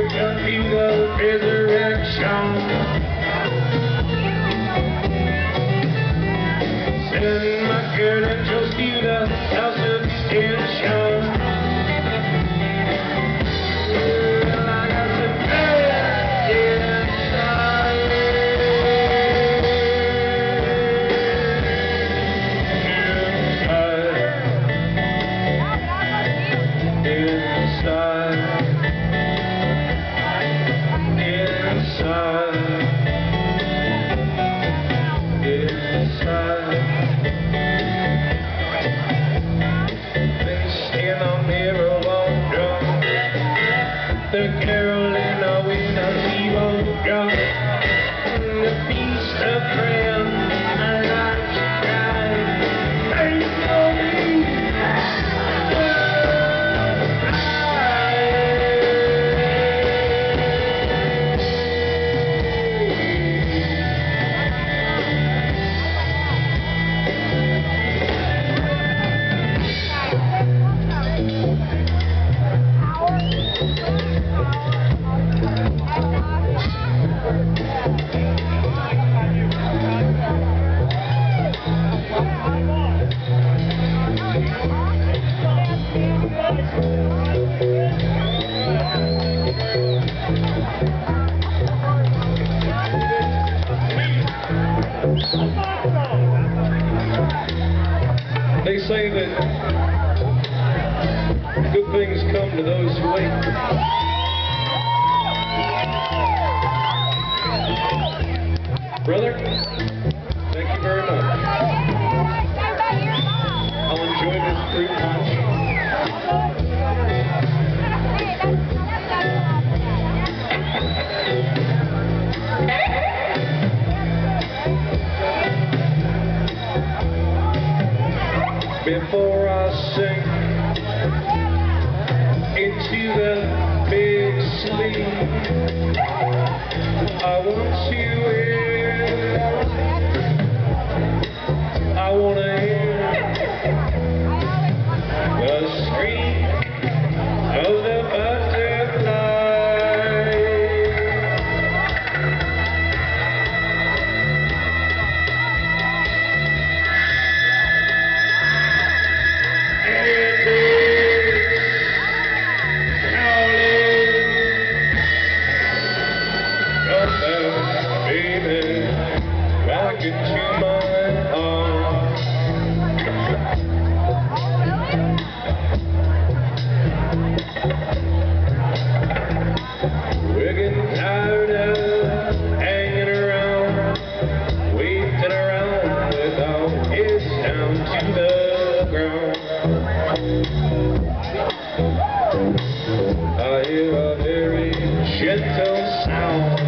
unto the resurrection. Send my credentials to the house of extension. The Carolina winter he won't go. The feast of friends, I like to cry. Ain't no need. They say that good things come to those who wait. Brother, thank you very much. I'll enjoy this fruit punch. Before I sink into the big sleep, I want you in. I want to hear the scream of the butterfly. Baby, back into my arms. We're getting tired of hanging around, waiting around with our heads down to the ground. I hear a very gentle sound.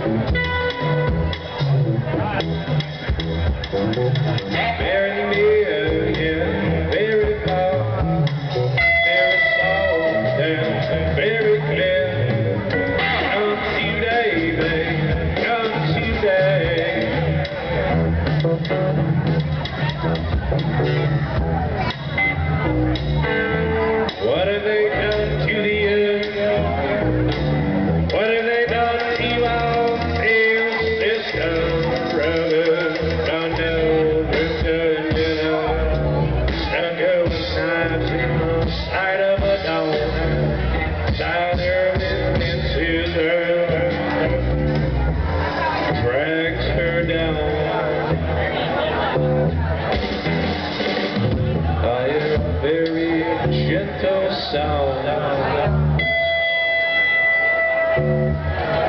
Very near, yeah, very far, very soft and very clear. Come today, babe, come today. What have they done to the earth? What have they done to our fair system? Drags her down. I hear a very gentle sound.